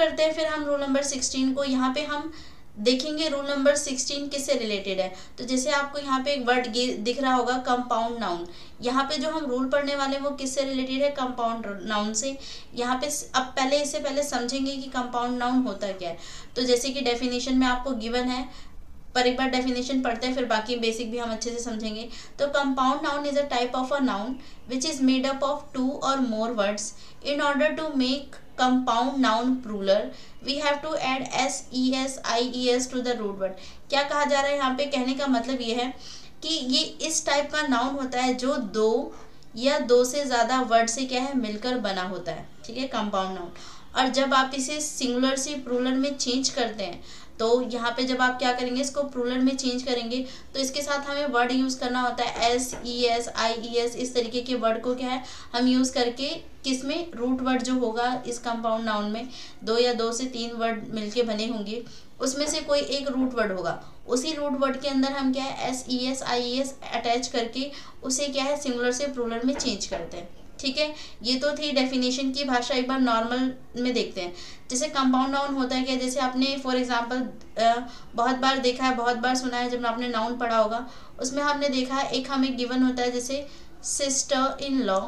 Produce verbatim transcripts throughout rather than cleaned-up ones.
करते हैं फिर हम रूल नंबर सिक्सटीन को। यहाँ पे हम देखेंगे रूल नंबर सिक्सटीन किससे रिलेटेड है। तो जैसे आपको यहाँ पे एक वर्ड दिख रहा होगा कंपाउंड नाउन, यहाँ पे जो हम रूल पढ़ने वाले हैं वो किससे रिलेटेड है, कंपाउंड नाउन से। यहाँ पे अब पहले इससे पहले समझेंगे कि कंपाउंड नाउन होता क्या है। तो जैसे कि डेफिनेशन में आपको गिवन है, पर एक बार डेफिनेशन पढ़ते हैं फिर बाकी बेसिक भी हम अच्छे से समझेंगे। तो compound noun is a type of a noun which is made up of two or more words. In order to make compound noun plural we have to add S E S I E S to the root word. क्या कहा जा रहा है यहाँ पे, कहने का मतलब ये है कि ये इस टाइप का नाउन होता है जो दो या दो से ज़्यादा वर्ड से क्या है मिलकर बना होता है, ठीक है, कंपाउंड नाउन। और जब आप इसे सिंगुलर से प्लूरल में चेंज करते हैं तो यहाँ पे जब आप क्या करेंगे, इसको प्लूरल में चेंज करेंगे तो इसके साथ हमें वर्ड यूज़ करना होता है S E S I E S, इस तरीके के वर्ड को क्या है हम यूज़ करके किस में, रूट वर्ड जो होगा इस कंपाउंड नाउन में, दो या दो से तीन वर्ड मिलके बने होंगे, उसमें से कोई एक रूट वर्ड होगा, उसी रूट वर्ड के अंदर हम क्या है S E S I E S attach करके उसे क्या है सिंगुलर से प्लूरल में चेंज करते हैं, ठीक है। ये तो थी डेफिनेशन की भाषा। एक बार नॉर्मल में देखते हैं जैसे कंपाउंड नाउन होता है क्या। जैसे आपने फॉर एग्जांपल बहुत बार देखा है, बहुत बार सुना है, जब आपने नाउन पढ़ा होगा उसमें हमने देखा है एक हमें गिवन होता है जैसे सिस्टर इन लॉ,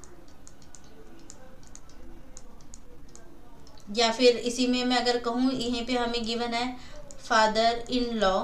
या फिर इसी में मैं अगर कहूँ यहीं पे हमें गिवन है फादर इन लॉ।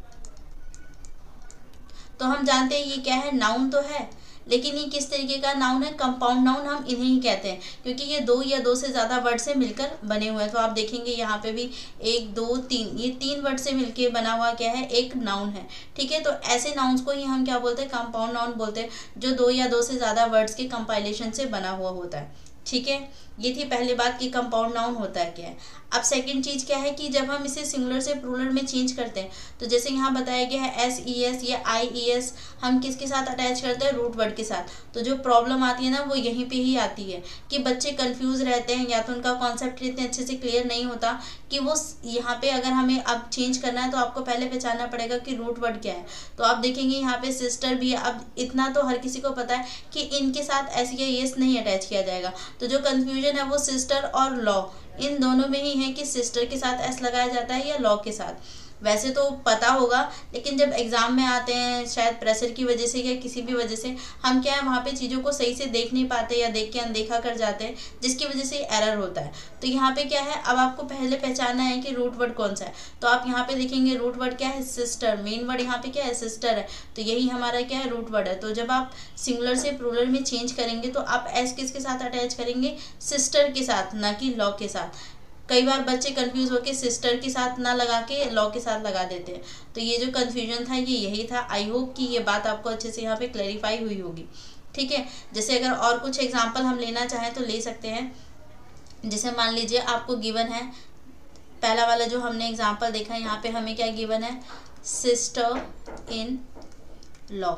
तो हम जानते हैं ये क्या है, नाउन तो है, लेकिन ये किस तरीके का नाउन है, कंपाउंड नाउन हम इन्हें ही कहते हैं क्योंकि ये दो या दो से ज़्यादा वर्ड से मिलकर बने हुए हैं। तो आप देखेंगे यहाँ पे भी एक दो तीन, ये तीन वर्ड से मिलके बना हुआ क्या है, एक नाउन है, ठीक है। तो ऐसे नाउन्स को ही हम क्या बोलते हैं, कंपाउंड नाउन बोलते हैं, जो दो या दो से ज़्यादा वर्ड्स के कंपाइलेशन से बना हुआ होता है, ठीक है। ये थी पहली बात कि कंपाउंड नाउन होता है क्या है। अब सेकंड चीज़ क्या है कि जब हम इसे सिंगुलर से प्लूरल में चेंज करते हैं तो जैसे यहाँ बताया गया है एस ई एस या आई ई एस हम किसके साथ अटैच करते हैं, रूट वर्ड के साथ। तो जो प्रॉब्लम आती है ना वो यहीं पे ही आती है कि बच्चे कंफ्यूज रहते हैं, या तो उनका कॉन्सेप्ट इतने अच्छे से क्लियर नहीं होता कि वो यहाँ पे अगर हमें अब चेंज करना है तो आपको पहले पहचानना पड़ेगा कि रूट वर्ड क्या है। तो आप देखेंगे यहाँ पे सिस्टर भी है। अब इतना तो हर किसी को पता है कि इनके साथ एस या एस नहीं अटैच किया जाएगा। तो जो कन्फ्यूजन है वो सिस्टर और लॉ इन दोनों में ही है कि सिस्टर के साथ एस लगाया जाता है या लॉ के साथ। वैसे तो पता होगा, लेकिन जब एग्ज़ाम में आते हैं शायद प्रेशर की वजह से या किसी भी वजह से हम क्या है वहाँ पे चीज़ों को सही से देख नहीं पाते या देख के अनदेखा कर जाते हैं, जिसकी वजह से एरर होता है। तो यहाँ पे क्या है, अब आपको पहले पहचानना है कि रूट वर्ड कौन सा है। तो आप यहाँ पे देखेंगे रूट वर्ड क्या है, सिस्टर। मेन वर्ड यहाँ पे क्या है, सिस्टर है, तो यही हमारा क्या है, रूट वर्ड है। तो जब आप सिंगुलर से प्लूरल में चेंज करेंगे तो आप एस किसके साथ अटैच करेंगे, सिस्टर के साथ, ना कि लॉ के साथ। कई बार बच्चे कंफ्यूज होकर सिस्टर के साथ ना लगा के लॉ के साथ लगा देते हैं। तो ये जो कंफ्यूजन था ये यही था। आई होप कि ये बात आपको अच्छे से यहाँ पे क्लैरिफाई हुई होगी, ठीक है। जैसे अगर और कुछ एग्जांपल हम लेना चाहें तो ले सकते हैं। जैसे मान लीजिए आपको गिवन है, पहला वाला जो हमने एग्जाम्पल देखा है यहाँ पे हमें क्या गिवन है, सिस्टर इन लॉ।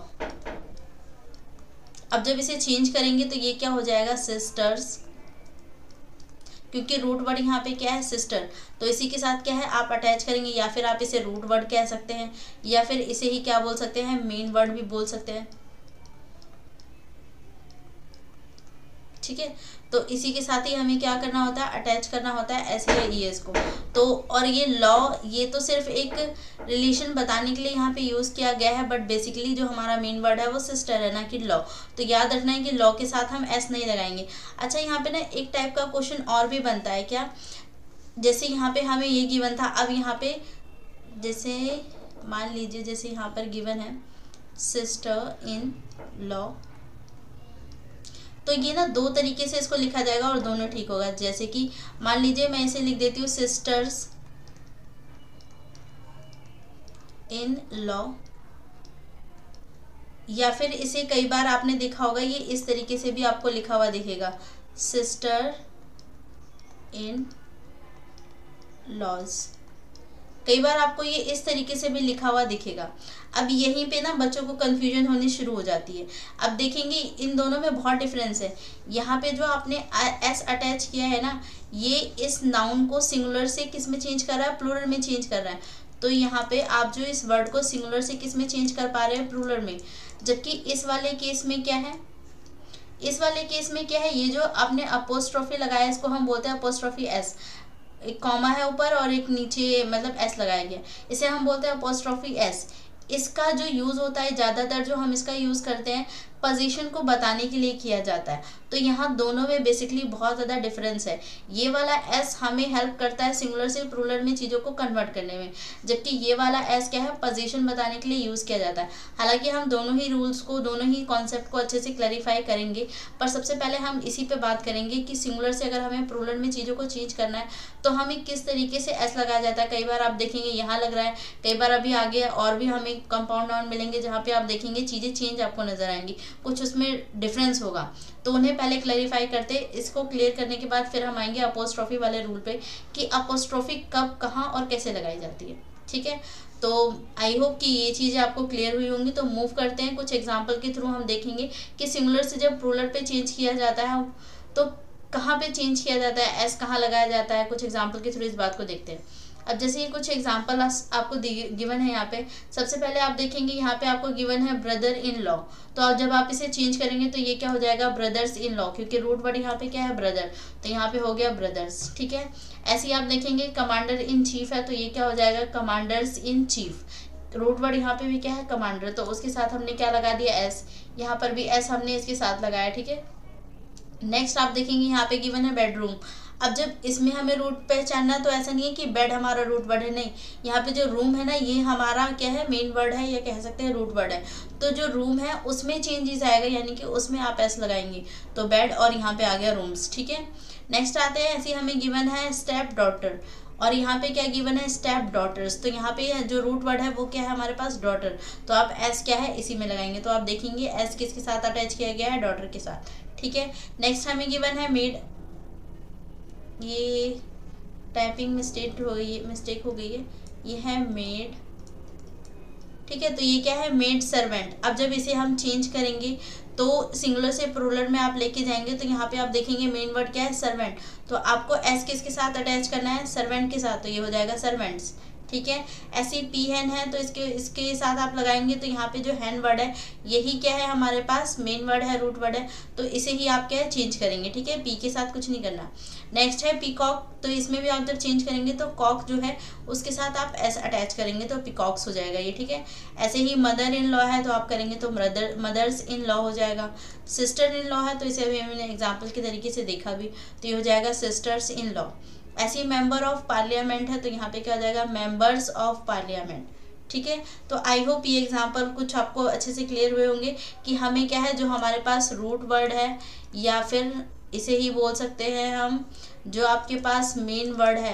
अब जब इसे चेंज करेंगे तो ये क्या हो जाएगा, सिस्टर्स, क्योंकि रूट वर्ड यहाँ पे क्या है, सिस्टर। तो इसी के साथ क्या है आप अटैच करेंगे, या फिर आप इसे रूट वर्ड कह सकते हैं, या फिर इसे ही क्या बोल सकते हैं, मेन वर्ड भी बोल सकते हैं, ठीक है। तो इसी के साथ ही हमें क्या करना होता है, अटैच करना होता है एस या ई एस को। तो और ये लॉ, ये तो सिर्फ एक रिलेशन बताने के लिए यहाँ पे यूज़ किया गया है, बट बेसिकली जो हमारा मेन वर्ड है वो सिस्टर है, ना कि लॉ। तो याद रखना है कि लॉ के साथ हम एस नहीं लगाएंगे। अच्छा, यहाँ पे ना एक टाइप का क्वेश्चन और भी बनता है क्या, जैसे यहाँ पे हमें ये गिवन था, अब यहाँ पे जैसे मान लीजिए जैसे यहाँ पर गिवन है सिस्टर इन लॉ, तो ये ना दो तरीके से इसको लिखा जाएगा और दोनों ठीक होगा। जैसे कि मान लीजिए मैं इसे लिख देती हूँ सिस्टर्स इन लॉ, या फिर इसे कई बार आपने देखा होगा ये इस तरीके से भी आपको लिखा हुआ दिखेगा, सिस्टर इन लॉज। कई बार आपको ये इस तरीके से भी लिखा हुआ दिखेगा। अब यहीं पे ना बच्चों को कन्फ्यूजन होनी शुरू हो जाती है। अब देखेंगे इन दोनों में बहुत डिफरेंस है। यहाँ पे जो आपने एस अटैच किया है ना, ये इस नाउन को सिंगुलर से किस में चेंज कर रहा है, प्लूरल में चेंज कर रहा है। तो यहाँ पे आप जो इस वर्ड को सिंगुलर से किस में चेंज कर पा रहे हैं, प्लूरल में। जबकि इस वाले केस में क्या है, इस वाले केस में क्या है, ये जो आपने अपोस्ट्रोफी लगाया इसको हम बोलते हैं अपोस्ट्रोफी एस। एक कॉमा है ऊपर और एक नीचे मतलब एस लगाया गया, इसे हम बोलते हैं अपोस्ट्रोफी एस। इसका जो यूज़ होता है ज़्यादातर जो हम इसका यूज़ करते हैं पोजीशन को बताने के लिए किया जाता है। तो यहाँ दोनों में बेसिकली बहुत ज़्यादा डिफरेंस है। ये वाला एस हमें हेल्प करता है सिंगुलर से प्लूरल में चीज़ों को कन्वर्ट करने में, जबकि ये वाला एस क्या है, पोजीशन बताने के लिए यूज़ किया जाता है। हालांकि हम दोनों ही रूल्स को, दोनों ही कॉन्सेप्ट को अच्छे से क्लैरिफाई करेंगे, पर सबसे पहले हम इसी पे बात करेंगे कि सिंगुलर से अगर हमें प्लूरल में चीज़ों को चेंज करना है तो हमें किस तरीके से एस लगाया जाता है। कई बार आप देखेंगे यहाँ लग रहा है, कई बार अभी आगे और भी हमें कंपाउंड नाउन मिलेंगे जहाँ पे आप देखेंगे चीज़ें चेंज आपको नजर आएंगी, कुछ उसमें डिफरेंस होगा। तो उन्हें पहले क्लैरिफाई करते, इसको क्लियर करने के बाद फिर हम आएंगे अपोस्ट्रोफी वाले रूल पे कि अपोस्ट्रोफी कब, कहाँ और कैसे लगाई जाती है। ठीक है, तो आई होप कि ये चीज़ें आपको क्लियर हुई होंगी। तो मूव करते हैं, कुछ एग्जांपल के थ्रू हम देखेंगे कि सिंगुलर से जब प्लूरल पे चेंज किया जाता है तो कहाँ पे चेंज किया जाता है, एस कहाँ लगाया जाता है। कुछ एग्जांपल के थ्रू इस बात को देखते हैं। अब जैसे ये कुछ एग्जांपल आपको गिवन है यहाँ पे। सबसे पहले आप देखेंगे यहाँ पे आपको गिवन है ब्रदर इन लॉ, तो अब जब आप इसे चेंज करेंगे तो ये क्या हो जाएगा, ब्रदर्स इन लॉ, क्योंकि रूट वर्ड यहाँ पे क्या है, ब्रदर, तो यहाँ पे हो गया ब्रदर्स। ठीक है, ऐसे ही आप देखेंगे कमांडर इन चीफ है तो ये क्या हो जाएगा, commanders in chief. Root word यहाँ पे भी क्या है, कमांडर, तो उसके साथ हमने क्या लगा दिया, एस। यहाँ पर भी एस हमने इसके साथ लगाया। ठीक है, नेक्स्ट आप देखेंगे यहाँ पे गिवन है बेडरूम। अब जब इसमें हमें रूट पहचानना, तो ऐसा नहीं है कि बेड हमारा रूट वर्ड है, नहीं, यहाँ पे जो रूम है ना ये हमारा क्या है, मेन वर्ड है, या कह सकते हैं रूट वर्ड है। तो जो रूम है उसमें चेंजेस आएगा, यानी कि उसमें आप एस लगाएंगे तो बेड, और यहाँ पे आ गया रूम्स। ठीक है, नेक्स्ट आते हैं, ऐसे हमें गिवन है स्टेप डॉटर, और यहाँ पे क्या गिवन है, स्टेप डॉटर्स। तो यहाँ पे जो रूट वर्ड है वो क्या है हमारे पास, डॉटर, तो आप एस क्या है इसी में लगाएंगे। तो आप देखेंगे एस किसके साथ अटैच किया गया है, डॉटर के साथ। ठीक है, नेक्स्ट हमें गिवन है मेड, ये टाइपिंग मिस्टेक हो गई है, मिस्टेक हो गई है, ये है मेड। ठीक है, तो ये क्या है, मेड सर्वेंट। अब जब इसे हम चेंज करेंगे तो सिंगुलर से प्लूरल में आप लेके जाएंगे तो यहाँ पे आप देखेंगे मेन वर्ड क्या है, सर्वेंट, तो आपको एस किसके साथ अटैच करना है, सर्वेंट के साथ, तो ये हो जाएगा सर्वेंट्स। ठीक है, ऐसी पी हैन है तो इसके इसके साथ आप लगाएंगे तो यहाँ पे जो हैन वर्ड है यही क्या है हमारे पास, मेन वर्ड है, रूट वर्ड है, तो इसे ही आप क्या है चेंज करेंगे। ठीक है, पी के साथ कुछ नहीं करना। नेक्स्ट है पीकॉक, तो इसमें भी आप जब चेंज करेंगे तो कॉक जो है उसके साथ आप एस अटैच करेंगे तो पीकॉक्स हो जाएगा ये। ठीक है, ऐसे ही मदर इन लॉ है तो आप करेंगे तो मदर मदर्स इन लॉ हो जाएगा। सिस्टर इन लॉ है तो इसे अभी हमने एग्जाम्पल के तरीके से देखा भी, तो ये हो जाएगा सिस्टर्स इन लॉ। ऐसे मेंबर ऑफ पार्लियामेंट है तो यहाँ पे क्या हो जाएगा, मेंबर्स ऑफ पार्लियामेंट। ठीक है, तो आई होप ये एग्जांपल कुछ आपको अच्छे से क्लियर हुए होंगे कि हमें क्या है, जो हमारे पास रूट वर्ड है या फिर इसे ही बोल सकते हैं हम, जो आपके पास मेन वर्ड है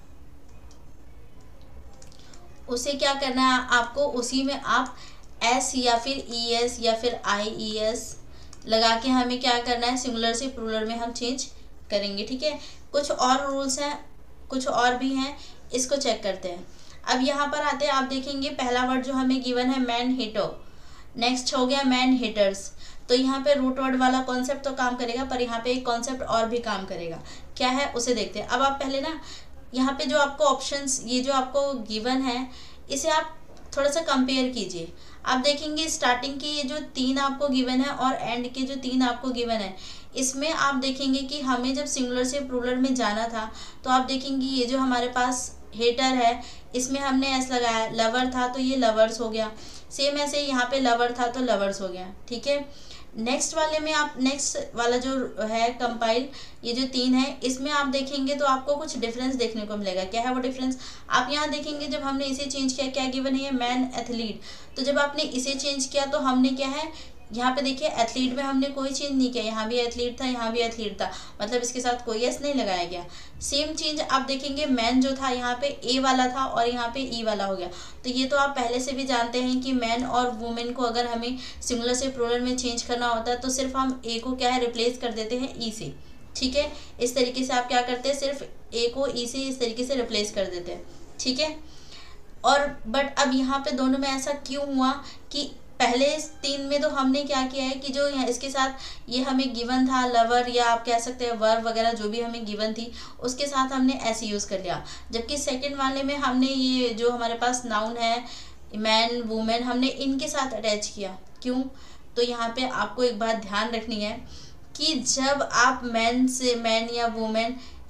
उसे क्या करना है आपको, उसी में आप एस या फिर ई एस या फिर आई ई एस लगा के हमें क्या करना है, सिंगुलर से प्लूरल में हम चेंज करेंगे। ठीक है, कुछ और रूल्स हैं, कुछ और भी हैं, इसको चेक करते हैं। अब यहाँ पर आते हैं, आप देखेंगे पहला वर्ड जो हमें गिवन है मैन हिटर, नेक्स्ट हो गया मैन हिटर्स। तो यहाँ पे रूट वर्ड वाला कॉन्सेप्ट तो काम करेगा, पर यहाँ पे एक कॉन्सेप्ट और भी काम करेगा, क्या है उसे देखते हैं। अब आप पहले ना यहाँ पे जो आपको ऑप्शंस, ये जो आपको गिवन है इसे आप थोड़ा सा कंपेयर कीजिए। आप देखेंगे स्टार्टिंग के ये जो तीन आपको गिवन है और एंड के जो तीन आपको गिवन है, इसमें आप देखेंगे कि हमें जब सिंगुलर से प्लूरल में जाना था तो आप देखेंगे ये जो हमारे पास हेटर है इसमें हमने एस लगाया, लवर था तो ये लवर्स हो गया, सेम ऐसे यहाँ पे लवर था तो लवर्स हो गया। ठीक है, नेक्स्ट वाले में आप, नेक्स्ट वाला जो है कंपाइल, ये जो तीन है इसमें आप देखेंगे तो आपको कुछ डिफरेंस देखने को मिलेगा। क्या है वो डिफरेंस, आप यहाँ देखेंगे जब हमने इसे चेंज किया, क्या गिवन है, मैन एथलीट, तो जब आपने इसे चेंज किया तो हमने क्या है, यहाँ पे देखिए एथलीट में हमने कोई चेंज नहीं किया, यहाँ भी एथलीट था, यहाँ भी एथलीट था, मतलब इसके साथ कोई एस नहीं लगाया गया। सेम चेंज आप देखेंगे मैन जो था यहाँ पे ए वाला था और यहाँ पे ई वाला हो गया। तो ये तो आप पहले से भी जानते हैं कि मैन और वुमेन को अगर हमें सिंगुलर से प्लूरल में चेंज करना होता है तो सिर्फ हम ए को क्या है रिप्लेस कर देते हैं ई से। ठीक है, इस तरीके से आप क्या करते हैं, सिर्फ ए को ई से इस तरीके से रिप्लेस कर देते हैं। ठीक है, और बट अब यहाँ पे दोनों में ऐसा क्यों हुआ कि पहले तीन में तो हमने क्या किया है कि जो यहाँ इसके साथ ये हमें गिवन था लवर, या आप कह सकते हैं वर्ब वगैरह जो भी हमें गिवन थी उसके साथ हमने ऐसे यूज़ कर लिया, जबकि सेकंड वाले में हमने ये जो हमारे पास नाउन है मैन वुमेन हमने इनके साथ अटैच किया। क्यों, तो यहाँ पे आपको एक बात ध्यान रखनी है कि जब आप मैन से मैन या वुमेन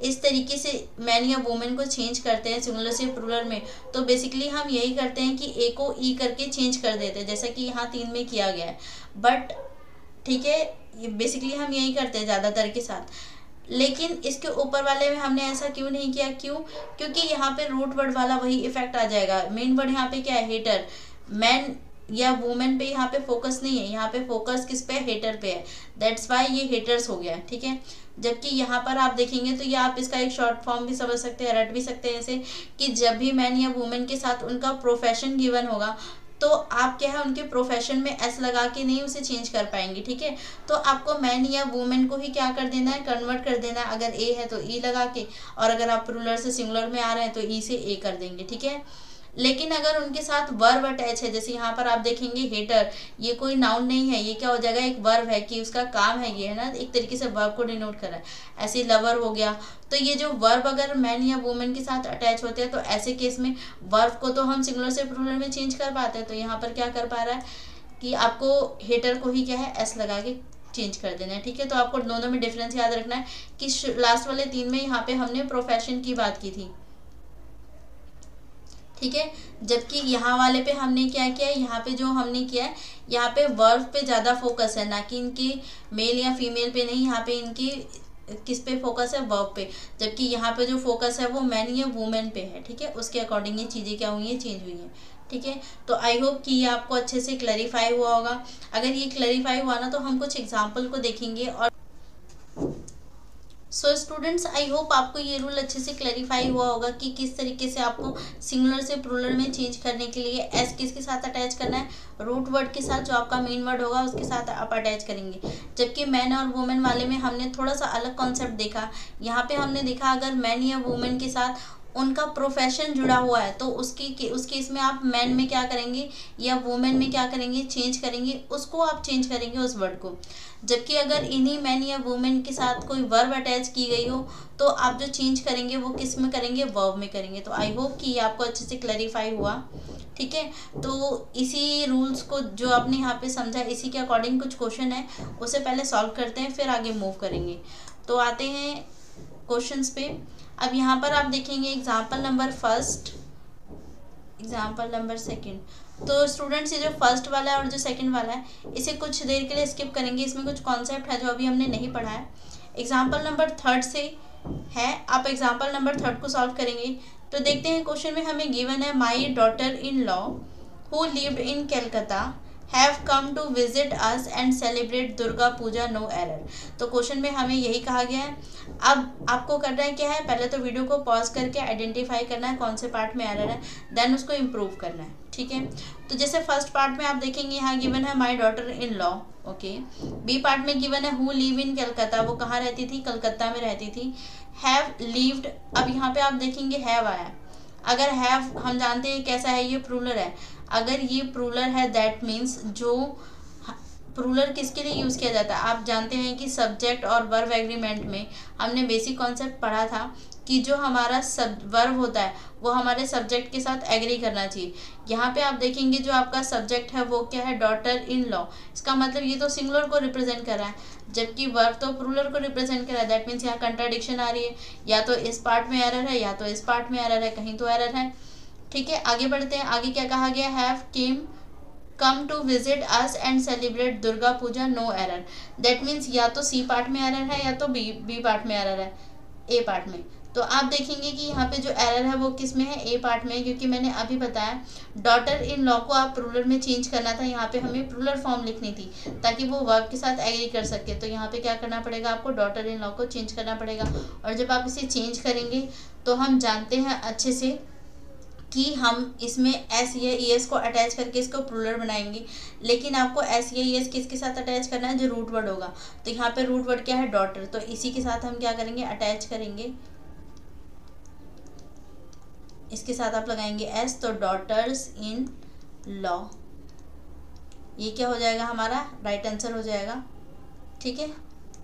इस तरीके से मैन या वुमेन को चेंज करते हैं सिंगुलर से प्लूरल में, तो बेसिकली हम यही करते हैं कि ए को ई करके चेंज कर देते हैं, जैसा कि यहाँ तीन में किया गया है। बट ठीक है, बेसिकली हम यही करते हैं ज़्यादातर के साथ। लेकिन इसके ऊपर वाले में हमने ऐसा क्यों नहीं किया? क्यों? क्योंकि यहाँ पे रूट वर्ड वाला वही इफेक्ट आ जाएगा। मेन वर्ड यहाँ पे क्या है? हेटर। मैन या वुमेन पे यहाँ पे फोकस नहीं है, यहाँ पे फोकस किस पे? हेटर पे है। दैट्स वाई ये हेटर्स हो गया, ठीक है। जबकि यहाँ पर आप देखेंगे तो ये आप इसका एक शॉर्ट फॉर्म भी समझ सकते हैं, रट भी सकते हैं ऐसे कि जब भी मैन या वुमेन के साथ उनका प्रोफेशन गिवन होगा तो आप क्या है उनके प्रोफेशन में एस लगा के नहीं उसे चेंज कर पाएंगे, ठीक है। तो आपको मैन या वुमेन को ही क्या कर देना है? कन्वर्ट कर देना है। अगर ए है तो ई लगा के, और अगर आप प्लूरल से सिंगुलर में आ रहे हैं तो ई से ए कर देंगे, ठीक है। लेकिन अगर उनके साथ वर्ब अटैच है, जैसे यहाँ पर आप देखेंगे हेटर, ये कोई नाउन नहीं है, ये क्या हो जाएगा? एक वर्ब है कि उसका काम है ये, है ना, एक तरीके से वर्ब को डिनोट कर रहा है। ऐसे लवर हो गया, तो ये जो वर्ब अगर मैन या वुमेन के साथ अटैच होते हैं तो ऐसे केस में वर्ब को तो हम सिंगुलर से प्लूरल में चेंज कर पाते हैं। तो यहाँ पर क्या कर पा रहा है कि आपको हेटर को ही क्या है? एस लगा के चेंज कर देना है, ठीक है। तो आपको दोनों में डिफरेंस याद रखना है कि लास्ट वाले तीन में यहाँ पे हमने प्रोफेशन की बात की थी, ठीक है। जबकि यहाँ वाले पे हमने क्या किया है? यहाँ पे जो हमने किया है, यहाँ पे वर्ब पे ज़्यादा फोकस है, ना कि इनके मेल या फीमेल पे नहीं, यहाँ पे इनकी किस पे फोकस है? वर्ब पे। जबकि यहाँ पे जो फोकस है वो मैन या वुमेन पे है, ठीक है। उसके अकॉर्डिंग ये चीज़ें क्या हुई हैं? चेंज हुई हैं, ठीक है। तो आई होप कि ये आपको अच्छे से क्लैरिफाई हुआ होगा। अगर ये क्लैरिफाई हुआ ना तो हम कुछ एग्जाम्पल को देखेंगे। और सो स्टूडेंट्स, आई होप आपको ये रूल अच्छे से क्लैरिफाई हुआ होगा कि किस तरीके से आपको सिंगुलर से प्लूरल में चेंज करने के लिए एस किसके साथ अटैच करना है? रूट वर्ड के साथ, जो आपका मेन वर्ड होगा उसके साथ आप अटैच करेंगे। जबकि मैन और वुमेन वाले में हमने थोड़ा सा अलग कॉन्सेप्ट देखा। यहाँ पे हमने देखा अगर मैन या वुमेन के साथ उनका प्रोफेशन जुड़ा हुआ है तो उसकी उसके इसमें आप मैन में क्या करेंगे या वुमेन में क्या करेंगे? चेंज करेंगे, उसको आप चेंज करेंगे उस वर्ड को। जबकि अगर इन्हीं मैन या वुमेन के साथ कोई वर्ब अटैच की गई हो तो आप जो चेंज करेंगे वो किस में करेंगे? वर्ब में करेंगे। तो आई होप कि ये आपको अच्छे से क्लैरिफाई हुआ, ठीक है। तो इसी रूल्स को जो आपने यहाँ पे समझा, इसी के अकॉर्डिंग कुछ क्वेश्चन है, उसे पहले सॉल्व करते हैं, फिर आगे मूव करेंगे। तो आते हैं क्वेश्चंस पे। अब यहाँ पर आप देखेंगे example number first, example number second. तो स्टूडेंट्स, ये जो फर्स्ट वाला है और जो सेकंड वाला है इसे कुछ देर के लिए स्किप करेंगे, इसमें कुछ कॉन्सेप्ट है जो अभी हमने नहीं पढ़ा है। एग्जाम्पल नंबर थर्ड से है, आप एग्जाम्पल नंबर थर्ड को सॉल्व करेंगे। तो देखते हैं क्वेश्चन में हमें गिवन है my daughter in law who lived in Calcutta have come to visit us and celebrate Durga Puja, no error. तो क्वेश्चन में हमें यही कहा गया है। अब आपको करना है क्या है? पहले तो वीडियो को पॉज करके आइडेंटिफाई करना है कौन से पार्ट में एरर है, देन उसको इम्प्रूव करना है, ठीक है। तो जैसे फर्स्ट पार्ट में आप देखेंगे यहाँ गिवन है my daughter in law, okay. B part में गिवन है हु लिव इन कलकत्ता, वो कहाँ रहती थी? कलकत्ता में रहती थी। हैव लिव्ड, अब यहाँ पे आप देखेंगे हैव आया। अगर हैव हम जानते हैं कैसा है, ये प्लूरल है। अगर ये प्लूरल है दैट मीन्स जो प्लूरल किसके लिए यूज़ किया जाता है? आप जानते हैं कि सब्जेक्ट और वर्ब एग्रीमेंट में हमने बेसिक कॉन्सेप्ट पढ़ा था कि जो हमारा सब वर्ब होता है वो हमारे सब्जेक्ट के साथ एग्री करना चाहिए। यहाँ पे आप देखेंगे जो आपका सब्जेक्ट है वो क्या है? Daughter in law. इसका मतलब ये तो सिंगुलर को रिप्रेजेंट कर रहा है, जबकि वर्ब तो प्लूरल को रिप्रेजेंट कर रहा है। दैट मीन्स यहाँ कंट्राडिक्शन आ रही है, या तो इस पार्ट में एरर है या तो इस पार्ट में एरर है, कहीं तो एरर है, ठीक है। आगे बढ़ते हैं। आगे क्या कहा गया? Have came come to visit us and celebrate Durga Puja, no error. That means या तो सी पार्ट में एरर है या तो बी बी पार्ट में एरर है, ए पार्ट में। तो आप देखेंगे कि यहाँ पे जो एरर है वो किस में है? ए पार्ट में, क्योंकि मैंने अभी बताया डॉटर इन लॉ को आप प्लूरल में चेंज करना था। यहाँ पे हमें प्लूरल फॉर्म लिखनी थी ताकि वो वर्ब के साथ एग्री कर सके। तो यहाँ पे क्या करना पड़ेगा आपको? डॉटर इन लॉ को चेंज करना पड़ेगा। और जब आप इसे चेंज करेंगे तो हम जानते हैं अच्छे से कि हम इसमें एस या ई एस को अटैच करके इसको प्लूरल बनाएंगे। लेकिन आपको एस या ई एस किसके साथ अटैच करना है? जो रूट वर्ड होगा। तो यहाँ पे रूट वर्ड क्या है? डॉटर। तो इसी के साथ हम क्या करेंगे? अटैच करेंगे, इसके साथ आप लगाएंगे एस, तो डॉटर्स इन लॉ। ये क्या हो जाएगा? हमारा राइट आंसर हो जाएगा, ठीक है।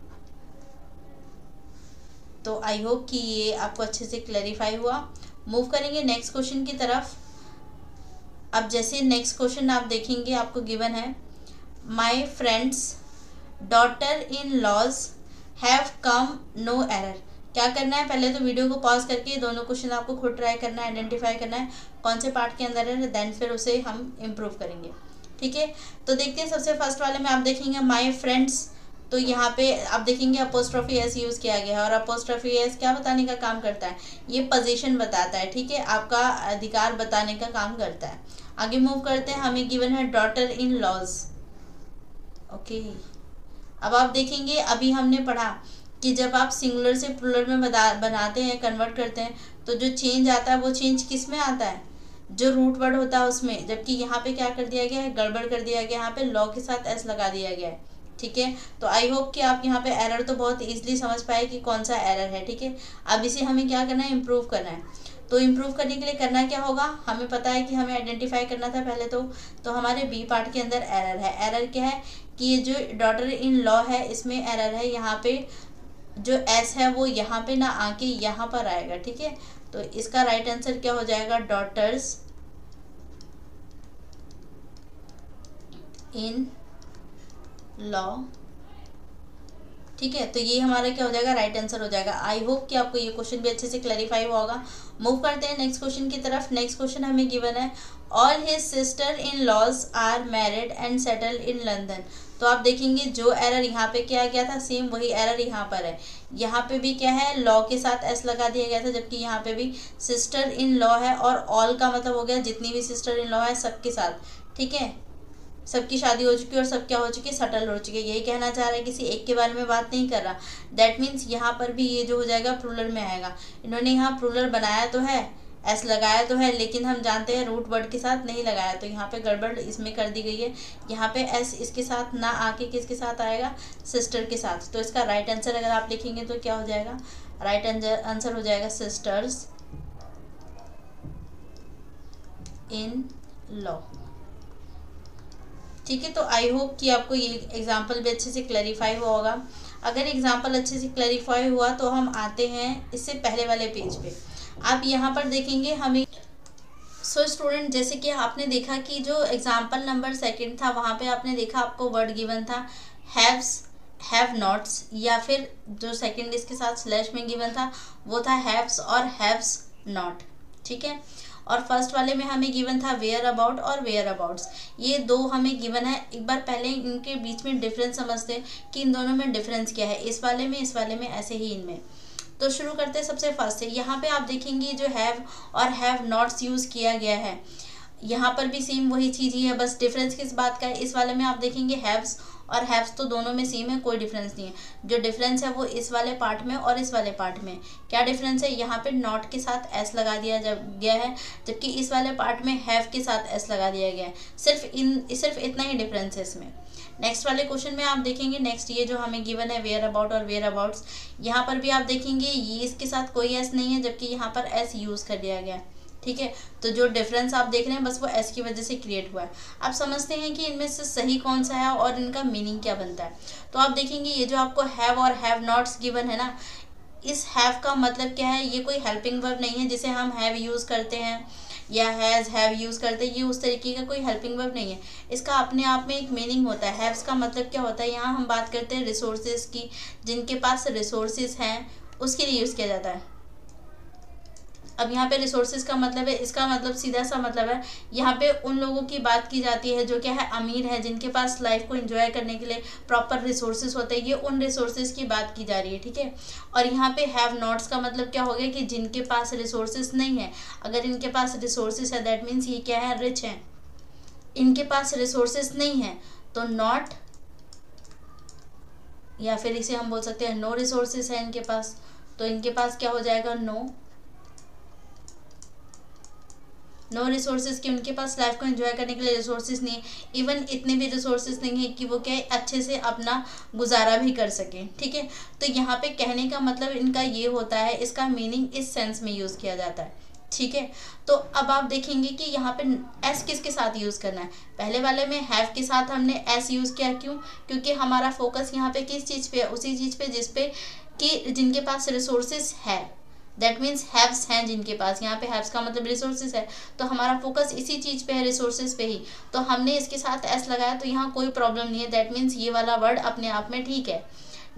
तो आई होप कि ये आपको अच्छे से क्लैरिफाई हुआ। मूव करेंगे नेक्स्ट क्वेश्चन की तरफ। अब जैसे नेक्स्ट क्वेश्चन आप देखेंगे आपको गिवन है my friends daughter in laws have come, no error. क्या करना है, पहले तो वीडियो को पॉज करके दोनों क्वेश्चन आपको खुद ट्राई करना है, आइडेंटिफाई करना है कौन से पार्ट के अंदर है, देन फिर उसे हम इम्प्रूव करेंगे। ठीक है, तो देखते हैं सबसे फर्स्ट वाले में आप देखेंगे माय फ्रेंड्स, तो यहाँ पे आप देखेंगे अपोस्ट्रोफी एस यूज़ किया गया है, और अपोस्ट्रोफी एस क्या बताने का काम करता है, ये पोजीशन बताता है। ठीक है, आपका अधिकार बताने का काम करता है। आगे मूव करते हैं, हमें गिवन है डॉटर इन लॉज। ओके, अब आप देखेंगे अभी हमने पढ़ा कि जब आप सिंगुलर से प्लूरल में बता बनाते हैं, कन्वर्ट करते हैं, तो जो चेंज आता है वो चेंज किस में आता है, जो रूट वर्ड होता है उसमें। जबकि यहाँ पे क्या कर दिया गया है, गड़बड़ कर दिया गया, यहाँ पे लॉ के साथ एस लगा दिया गया है। ठीक है, तो आई होप कि आप यहाँ पे एरर तो बहुत इजीली समझ पाए कि कौन सा एरर है। ठीक है, अब इसे हमें क्या करना है, इम्प्रूव करना है। तो इम्प्रूव करने के लिए करना क्या होगा, हमें पता है कि हमें आइडेंटिफाई करना था पहले तो तो हमारे बी पार्ट के अंदर एरर है। एरर क्या है कि ये जो डॉटर इन लॉ है इसमें एरर है, यहाँ पे जो एस है वो यहाँ पे ना आके यहाँ पर आएगा। ठीक है, तो इसका राइट आंसर क्या हो जाएगा, डॉटर्स इन लॉ। ठीक है, तो ये हमारा क्या हो जाएगा, राइट आंसर हो जाएगा। आई होप कि आपको ये क्वेश्चन भी अच्छे से क्लैरिफाई हुआ होगा। मूव करते हैं नेक्स्ट क्वेश्चन की तरफ। नेक्स्ट क्वेश्चन हमें गिवन है all his sister in laws are married and settle in London. तो आप देखेंगे जो एरर यहाँ पे किया गया था सेम वही एरर यहाँ पर है। यहाँ पे भी क्या है, लॉ के साथ एस लगा दिया गया था, जबकि यहाँ पे भी सिस्टर इन लॉ है, और ऑल का मतलब हो गया जितनी भी सिस्टर इन लॉ है सबके साथ। ठीक है, सबकी शादी हो चुकी है और सब क्या हो चुकी है, सटल हो चुकी है। यही कहना चाह रहा है, किसी एक के बारे में बात नहीं कर रहा। दैट मीन्स यहाँ पर भी ये जो हो जाएगा प्लूरल में आएगा। इन्होंने यहाँ प्लूरल बनाया तो है, एस लगाया तो है, लेकिन हम जानते हैं रूट वर्ड के साथ नहीं लगाया, तो यहाँ पे गड़बड़ इसमें कर दी गई है। यहाँ पे एस इसके साथ ना आके किसके साथ आएगा, सिस्टर के साथ। तो इसका राइट आंसर अगर आप लिखेंगे तो क्या हो जाएगा, राइट आंसर हो जाएगा सिस्टर्स इन लॉ। ठीक है, तो आई होप कि आपको ये एग्जाम्पल भी अच्छे से क्लैरिफाई हुआ होगा। अगर एग्जाम्पल अच्छे से क्लैरिफाई हुआ तो हम आते हैं इससे पहले वाले पेज पे। आप यहाँ पर देखेंगे हमें सो so, स्टूडेंट जैसे कि आपने देखा कि जो एग्जाम्पल नंबर सेकंड था वहाँ पे आपने देखा आपको वर्ड गिवन था हैव्स, हैव नॉट्स, या फिर जो सेकंड इसके साथ स्लैश में गिवन था वो था हैव्स और हैव्स नॉट। ठीक है, और फर्स्ट वाले में हमें गिवन था वेयर अबाउट और वेयर अबाउट्स। ये दो हमें गिवन है। एक बार पहले इनके बीच में डिफरेंस समझते हैं कि इन दोनों में डिफरेंस क्या है, इस वाले में इस वाले में, ऐसे ही इनमें। तो शुरू करते हैं सबसे फर्स्ट से। यहाँ पे आप देखेंगे जो हैव और हैव नॉट्स यूज़ किया गया है, यहाँ पर भी सेम वही चीज़ ही है, बस डिफरेंस किस बात का है। इस वाले में आप देखेंगे हैव्स और हैव्स तो दोनों में सेम है, कोई डिफरेंस नहीं है। जो डिफरेंस है वो इस वाले पार्ट में और इस वाले पार्ट में। क्या डिफरेंस है, यहाँ पे नॉट के साथ एस लगा दिया गया है, जबकि इस वाले पार्ट में हैव के साथ एस लगा दिया गया है। सिर्फ इन सिर्फ इतना ही डिफरेंस है इसमें। नेक्स्ट वाले क्वेश्चन में आप देखेंगे, नेक्स्ट ये जो हमें गिवन है वेयर अबाउट और वेयर अबाउट्स, यहाँ पर भी आप देखेंगे ये इसके साथ कोई एस नहीं है, जबकि यहाँ पर एस यूज़ कर दिया गया है। ठीक है, तो जो डिफरेंस आप देख रहे हैं बस वो एस की वजह से क्रिएट हुआ है। आप समझते हैं कि इनमें से सही कौन सा है और इनका मीनिंग क्या बनता है। तो आप देखेंगे ये जो आपको हैव और हैव नॉट्स गिवन है ना, इस हैव का मतलब क्या है, ये कोई हेल्पिंग वर्ब नहीं है जिसे हम हैव यूज़ करते हैं या हैज़ हैव यूज़ करते हैं, ये उस तरीके का कोई हेल्पिंग वर्ब नहीं है। इसका अपने आप में एक मीनिंग होता है। हैव्स का मतलब क्या होता है, यहाँ हम बात करते हैं रिसोर्सेज की, जिनके पास रिसोर्सेज हैं उसके लिए यूज़ किया जाता है। अब यहाँ पे रिसोर्सेज का मतलब है, इसका मतलब सीधा सा मतलब है यहाँ पे उन लोगों की बात की जाती है जो क्या है अमीर है, जिनके पास लाइफ को एंजॉय करने के लिए प्रॉपर रिसोर्सेज होते हैं, ये उन रिसोर्सेज की बात की जा रही है। ठीक है, और यहाँ पे हैव नॉट्स का मतलब क्या हो गया कि जिनके पास रिसोर्सेज नहीं है। अगर इनके पास रिसोर्सेज है दैट मीन्स ये क्या है, रिच है। इनके पास रिसोर्सेज नहीं है तो नॉट, या फिर इसे हम बोल सकते हैं नो रिसोर्सेज है इनके पास, तो इनके पास क्या हो जाएगा, नो नो रिसोर्सेज की, उनके पास लाइफ को एंजॉय करने के लिए रिसोर्सेज नहीं है। इवन इतने भी रिसोर्सेज नहीं है कि वो क्या अच्छे से अपना गुजारा भी कर सकें। ठीक है, तो यहाँ पे कहने का मतलब इनका ये होता है, इसका मीनिंग इस सेंस में यूज़ किया जाता है। ठीक है, तो अब आप देखेंगे कि यहाँ पे एस किसके साथ यूज़ करना है। पहले वाले में हैव के साथ हमने एस यूज़ किया, क्यों, क्योंकि हमारा फोकस यहाँ पे किस चीज़ पे है, उसी चीज़ पे जिस पे कि जिनके पास रिसोर्सेज है। दैट मीन्स हैव्स हैं जिनके पास, यहाँ पे हैव्स का मतलब रिसोर्सेज है, तो हमारा फोकस इसी चीज़ पे है, रिसोर्सेज पे ही। तो हमने इसके साथ एस लगाया तो यहाँ कोई प्रॉब्लम नहीं है। दैट मीन्स ये वाला वर्ड अपने आप में ठीक है।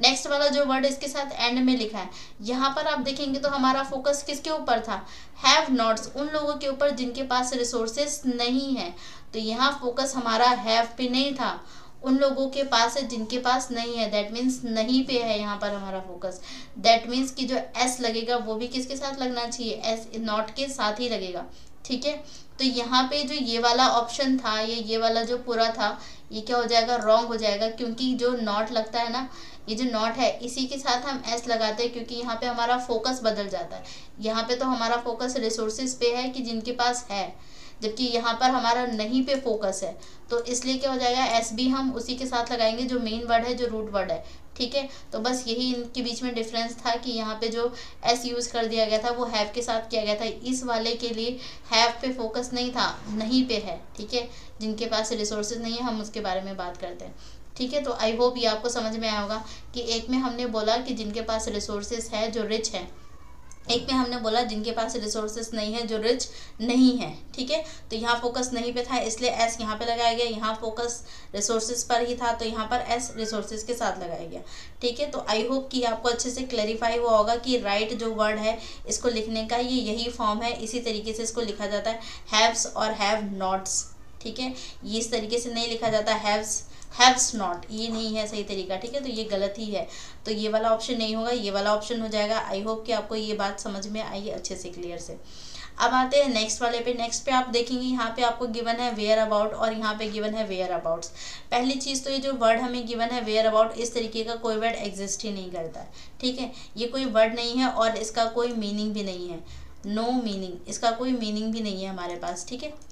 नेक्स्ट वाला जो वर्ड इसके साथ एंड में लिखा है, यहाँ पर आप देखेंगे तो हमारा फोकस किसके ऊपर था, हैव नॉट्स, उन लोगों के ऊपर जिनके पास रिसोर्सेस नहीं है। तो यहाँ फोकस हमारा हैव पे नहीं था, उन लोगों के पास है जिनके पास नहीं है, दैट मीन्स नहीं पे है यहाँ पर हमारा फोकस। दैट मीन्स कि जो एस लगेगा वो भी किसके साथ लगना चाहिए, एस नॉट के साथ ही लगेगा, ठीक है। तो यहाँ पे जो ये वाला ऑप्शन था, ये ये वाला जो पूरा था, ये क्या हो जाएगा, रॉन्ग हो जाएगा, क्योंकि जो नॉट लगता है ना, ये जो नॉट है इसी के साथ हम एस लगाते हैं, क्योंकि यहाँ पे हमारा फोकस बदल जाता है। यहाँ पे तो हमारा फोकस रिसोर्सेज पे है कि जिनके पास है, जबकि यहाँ पर हमारा नहीं पे फोकस है, तो इसलिए क्या हो जाएगा, एस भी हम उसी के साथ लगाएंगे जो मेन वर्ड है, जो रूट वर्ड है, ठीक है। तो बस यही इनके बीच में डिफरेंस था कि यहाँ पे जो एस यूज़ कर दिया गया था वो हैव के साथ किया गया था। इस वाले के लिए हैव पे फोकस नहीं था, नहीं पे है, ठीक है। जिनके पास रिसोर्सेज नहीं है हम उसके बारे में बात करते हैं, ठीक है। तो आई होप ये आपको समझ में आया होगा कि एक में हमने बोला कि जिनके पास रिसोर्सेज है, जो रिच है, एक में हमने बोला जिनके पास रिसोर्सेस नहीं है, जो रिच नहीं है, ठीक है। तो यहाँ फोकस नहीं पे था इसलिए एस यहाँ पे लगाया गया, यहाँ फोकस रिसोर्सेज पर ही था तो यहाँ पर एस रिसोर्सेज के साथ लगाया गया, ठीक है। तो आई होप कि आपको अच्छे से क्लैरिफाई हुआ होगा कि राइट जो वर्ड है इसको लिखने का ये यही फॉर्म है, इसी तरीके से इसको लिखा जाता है, हैव्स और हैव नॉट्स, ठीक है। ये इस तरीके से नहीं लिखा जाता हैव्स हैव्स नॉट, ये नहीं है सही तरीका, ठीक है। तो ये गलत ही है, तो ये वाला ऑप्शन नहीं होगा, ये वाला ऑप्शन हो जाएगा। आई होप कि आपको ये बात समझ में आई है अच्छे से, क्लियर से। अब आते हैं नेक्स्ट वाले पे। नेक्स्ट पे आप देखेंगे यहाँ पे आपको गिवन है वेयर अबाउट और यहाँ पे गिवन है वेयर अबाउट्स। पहली चीज़ तो ये जो वर्ड हमें गिवन है वेयर अबाउट, इस तरीके का कोई वर्ड एग्जिस्ट ही नहीं करता है, ठीक है। ये कोई वर्ड नहीं है और इसका कोई मीनिंग भी नहीं है, नो मीनिंग, इसका कोई मीनिंग भी नहीं है हमारे पास, ठीक है।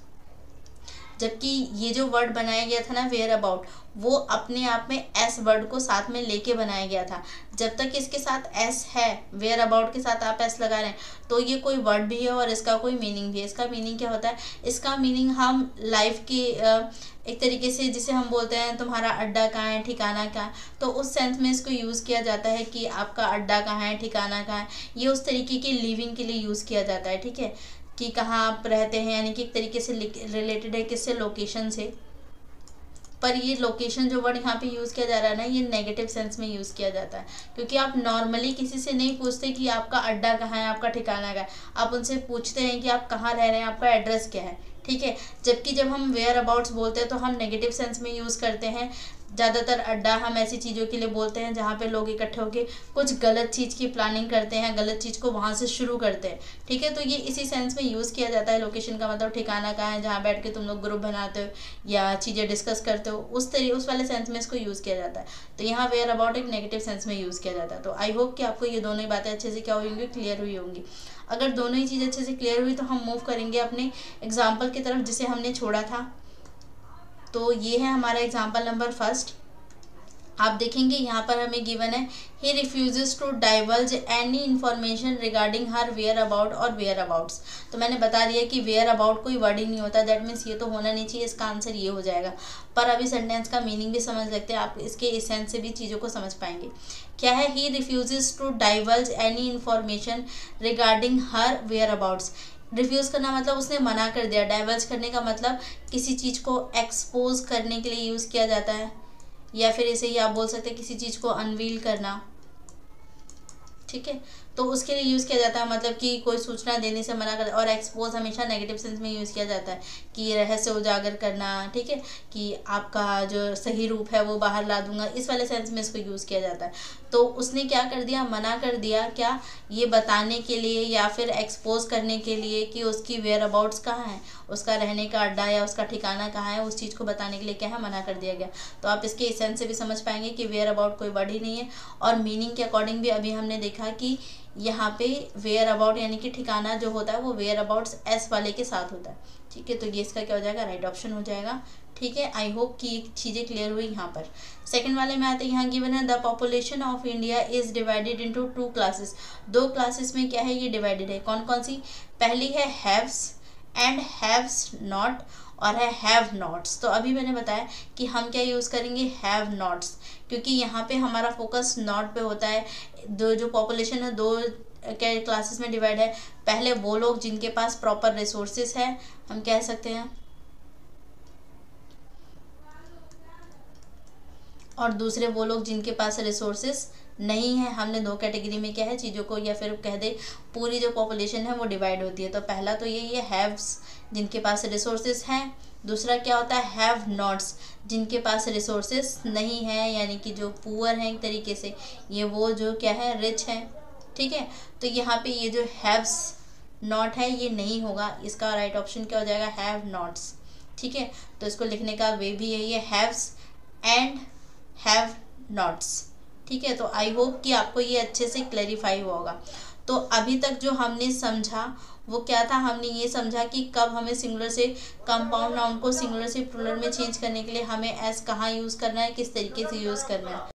जबकि ये जो वर्ड बनाया गया था ना वेयर अबाउट, वो अपने आप में एस वर्ड को साथ में लेके बनाया गया था। जब तक इसके साथ एस है, वेयर अबाउट के साथ आप एस लगा रहे हैं, तो ये कोई वर्ड भी है और इसका कोई मीनिंग भी है। इसका मीनिंग क्या होता है, इसका मीनिंग हम लाइफ की एक तरीके से जिसे हम बोलते हैं तुम्हारा अड्डा कहाँ है, ठिकाना कहाँ है, तो उस सेंस में इसको यूज़ किया जाता है कि आपका अड्डा कहाँ है, ठिकाना कहाँ है। ये उस तरीके की लिविंग के लिए यूज़ किया जाता है, ठीक है, कि कहाँ आप रहते हैं, यानी कि एक तरीके से रिलेटेड है किससे, लोकेशन से। पर ये लोकेशन जो वर्ड यहाँ पे यूज़ किया जा रहा है ना, ये नेगेटिव सेंस में यूज़ किया जाता है, क्योंकि आप नॉर्मली किसी से नहीं पूछते कि आपका अड्डा कहाँ है, आपका ठिकाना कहाँ है, आप उनसे पूछते हैं कि आप कहाँ रह रहे हैं, आपका एड्रेस क्या है, ठीक है। जबकि जब हम वेयर अबाउट्स बोलते हैं तो हम नेगेटिव सेंस में यूज़ करते हैं। ज़्यादातर अड्डा हम ऐसी चीज़ों के लिए बोलते हैं जहाँ पे लोग इकट्ठे होकर कुछ गलत चीज़ की प्लानिंग करते हैं, गलत चीज़ को वहाँ से शुरू करते हैं, ठीक है। तो ये इसी सेंस में यूज़ किया जाता है। लोकेशन का मतलब ठिकाना कहाँ है, जहाँ बैठ के तुम लोग ग्रुप बनाते हो या चीज़ें डिस्कस करते हो, उस तरीके उस वाले सेंस में इसको यूज़ किया जाता है। तो यहाँ वेयर अबाउट एक नेगेटिव सेंस में यूज़ किया जाता है। तो आई होप कि आपको ये दोनों ही बातें अच्छे से क्या हुई होंगी, क्लियर हुई होंगी। अगर दोनों ही चीज़ अच्छे से क्लियर हुई तो हम मूव करेंगे अपने एग्जाम्पल की तरफ जिसे हमने छोड़ा था। तो ये है हमारा एग्जाम्पल नंबर फर्स्ट। आप देखेंगे यहाँ पर हमें गिवन है he refuses to divulge any information regarding her whereabout और वेयर अबाउट्स। तो मैंने बता दिया कि वेयर अबाउट कोई वर्ड ही नहीं होता, दैट मीन्स ये तो होना नहीं चाहिए, इसका आंसर ये हो जाएगा। पर अभी सेंटेंस का मीनिंग भी समझ सकते हैं आप, इसके इसेंस से भी चीज़ों को समझ पाएंगे। क्या है, he refuses to divulge any information regarding her whereabouts. Refuse करना मतलब उसने मना कर दिया, डाइवल्ज करने का मतलब किसी चीज़ को एक्सपोज करने के लिए यूज़ किया जाता है, या फिर इसे ही आप बोल सकते हैं किसी चीज़ को अनवील करना, ठीक है। तो उसके लिए यूज़ किया जाता है, मतलब कि कोई सूचना देने से मना कर। और एक्सपोज हमेशा नेगेटिव सेंस में यूज़ किया जाता है कि ये रहस्य उजागर करना, ठीक है, कि आपका जो सही रूप है वो बाहर ला दूंगा, इस वाले सेंस में इसको यूज़ किया जाता है। तो उसने क्या कर दिया, मना कर दिया, क्या, ये बताने के लिए या फिर एक्सपोज करने के लिए कि उसकी वेयर अबाउट्स कहाँ है, उसका रहने का अड्डा या उसका ठिकाना कहाँ है, उस चीज़ को बताने के लिए क्या है, मना कर दिया गया। तो आप इसके सेंस से भी समझ पाएंगे कि वेयर अबाउट कोई वर्ड ही नहीं है। और मीनिंग के अकॉर्डिंग भी अभी हमने देखा कि यहाँ पे वेयर अबाउट यानी कि ठिकाना जो होता है वो वेयर अबाउट्स एस वाले के साथ होता है, ठीक है। तो ये इसका क्या हो जाएगा, राइट ऑप्शन हो जाएगा, ठीक है। आई होप कि चीज़ें क्लियर हुई यहाँ पर। सेकंड वाले में आते हैं, यहाँ गिवन है the population of India is divided into two classes. दो क्लासेस में क्या है, ये डिवाइडेड है। कौन कौन सी, पहली है हैव्स एंड हैव्स नॉट और है हैव नॉट्स। तो अभी मैंने बताया कि हम क्या यूज़ करेंगे, हैव नॉट्स, क्योंकि यहाँ पे हमारा फोकस नॉट पे होता है। दो जो पॉपुलेशन है दो क्या क्लासेस में डिवाइड है। पहले वो लोग जिनके पास प्रॉपर रिसोर्सेस है, हम कह सकते हैं, और दूसरे वो लोग जिनके पास रिसोर्सेस नहीं है। हमने दो कैटेगरी में क्या है चीज़ों को, या फिर कह दे पूरी जो पॉपुलेशन है वो डिवाइड होती है। तो पहला तो यही है हैव्स, जिनके पास रिसोर्सेस हैं। दूसरा क्या होता है हैव नॉट्स, जिनके पास रिसोर्सेस नहीं है, यानी कि जो पुअर हैं एक तरीके से, ये वो जो क्या है रिच हैं। ठीक है, तो यहाँ पे ये जो हैव्स नॉट है ये नहीं होगा, इसका राइट ऑप्शन क्या हो जाएगा हैव नॉट्स। ठीक है, तो इसको लिखने का वे भी यही है हैव्स एंड हैव नॉट्स। ठीक है, तो आई होप कि आपको ये अच्छे से क्लैरिफाई हुआ होगा। तो अभी तक जो हमने समझा वो क्या था, हमने ये समझा कि कब हमें सिंगुलर से कंपाउंड नाउन को सिंगुलर से प्लूरल में चेंज करने के लिए हमें एस कहाँ यूज़ करना है, किस तरीके से यूज़ करना है।